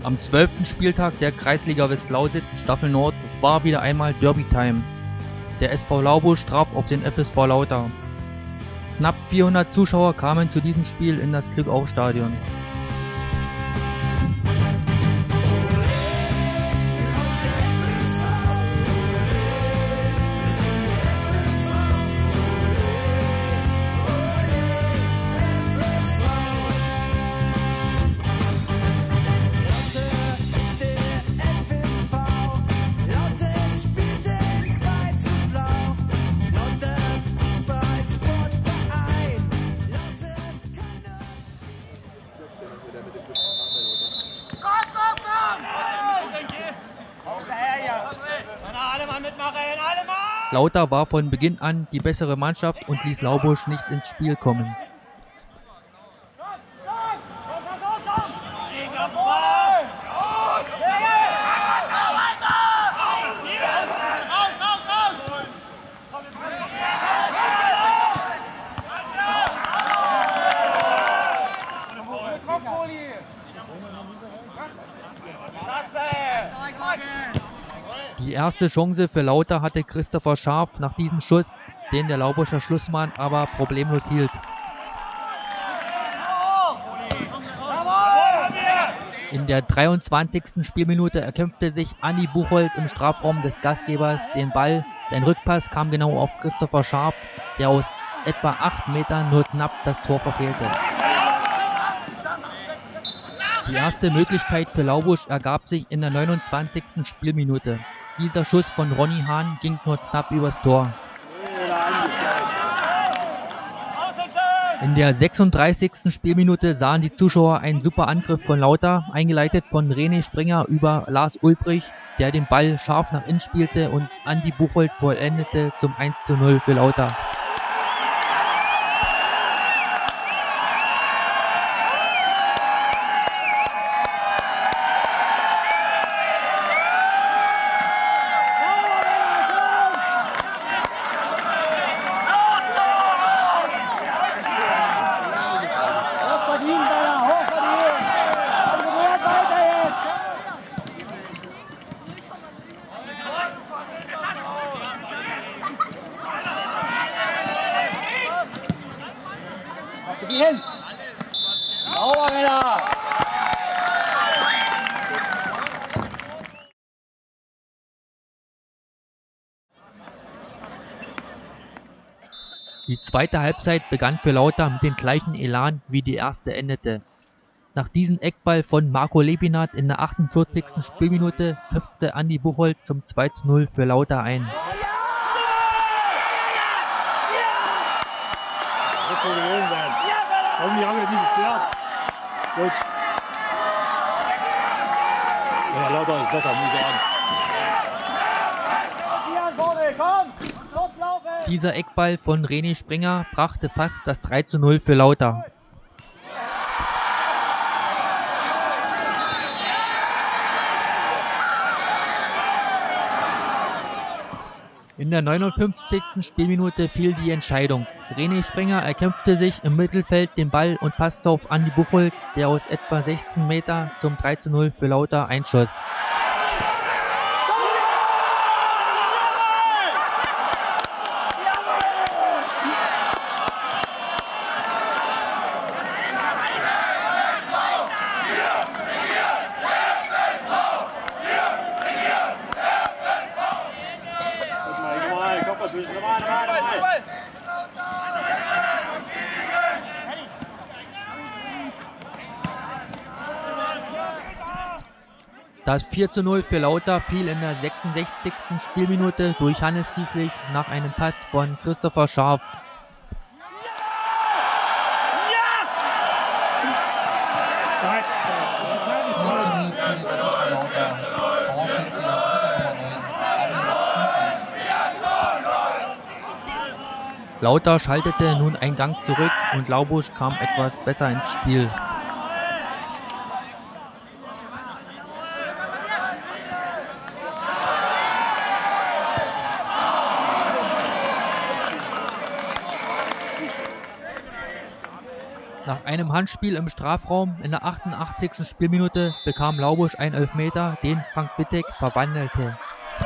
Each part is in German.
Am 12. Spieltag der Kreisliga West-Lausitz Staffel Nord war wieder einmal Derby-Time. Der SV Laubusch traf auf den FSV Lauter. Knapp 400 Zuschauer kamen zu diesem Spiel in das Glückauf-Stadion. Lauter war von Beginn an die bessere Mannschaft und ließ Laubusch nicht ins Spiel kommen. Die erste Chance für Lauter hatte Christopher Scharf nach diesem Schuss, den der Laubuscher Schlussmann aber problemlos hielt. In der 23. Spielminute erkämpfte sich Andi Buchholz im Strafraum des Gastgebers den Ball. Sein Rückpass kam genau auf Christopher Scharf, der aus etwa 8 Metern nur knapp das Tor verfehlte. Die erste Möglichkeit für Laubusch ergab sich in der 29. Spielminute. Dieser Schuss von Ronny Hahn ging nur knapp übers Tor. In der 36. Spielminute sahen die Zuschauer einen super Angriff von Lauter, eingeleitet von René Springer über Lars Ulbrich, der den Ball scharf nach innen spielte und Andi Buchholz vollendete zum 1:0 für Lauter. Die zweite Halbzeit begann für Lauter mit dem gleichen Elan, wie die erste endete. Nach diesem Eckball von Marco Lebinat in der 48. Spielminute köpfte Andi Buchholz zum 2:0 für Lauter ein. Lauter ist besser, muss ich sagen. Dieser Eckball von René Springer brachte fast das 3:0 für Lauter. In der 59. Spielminute fiel die Entscheidung. René Springer erkämpfte sich im Mittelfeld den Ball und passte auf Andi Buchholz, der aus etwa 16 Meter zum 3:0 für Lauter einschoss. Das 4:0 für Lauter fiel in der 66. Spielminute durch Hannes Dietrich nach einem Pass von Christopher Scharf. Lauter schaltete nun einen Gang zurück und Laubusch kam etwas besser ins Spiel. Nach einem Handspiel im Strafraum in der 88. Spielminute bekam Laubusch einen Elfmeter, den Frank Wittek verwandelte.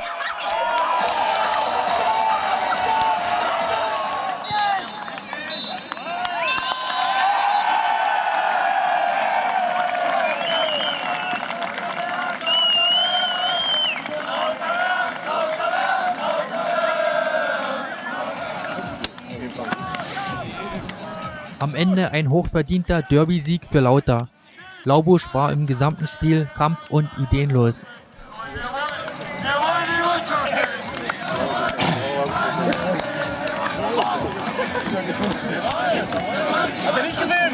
Am Ende ein hochverdienter Derby-Sieg für Lauter. Laubusch war im gesamten Spiel kampf- und ideenlos. Hat er nicht gesehen?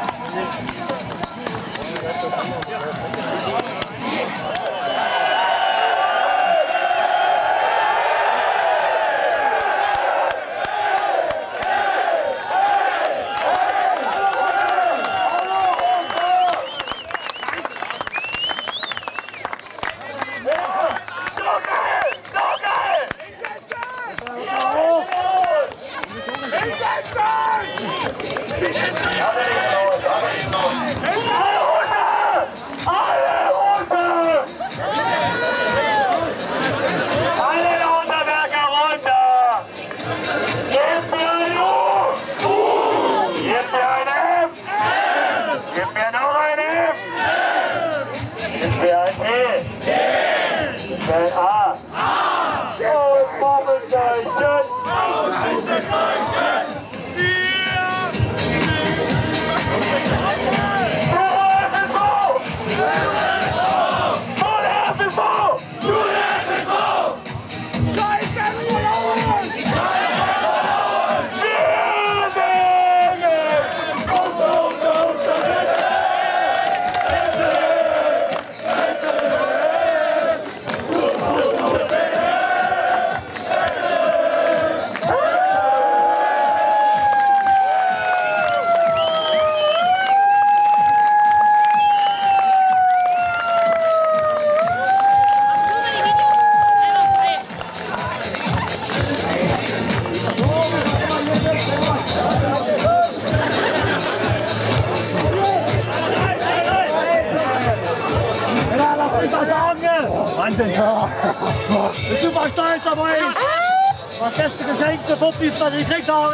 Wahnsinn, ja. Ich bin super stolz auf euch. Das beste Geschenk für Fuppis, das ich gekriegt habe.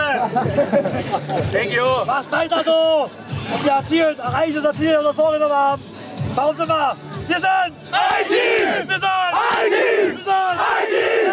Thank you. Macht weiter so. Und wir erzielen, erreichen das Ziel, das wir vorgenommen haben. Warum sind wir? Wir sind ein Team! Wir sind ein Team! Wir sind ein Team!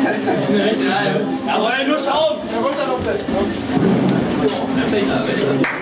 Ja, wollen nur schauen! Ja, runter noch nicht.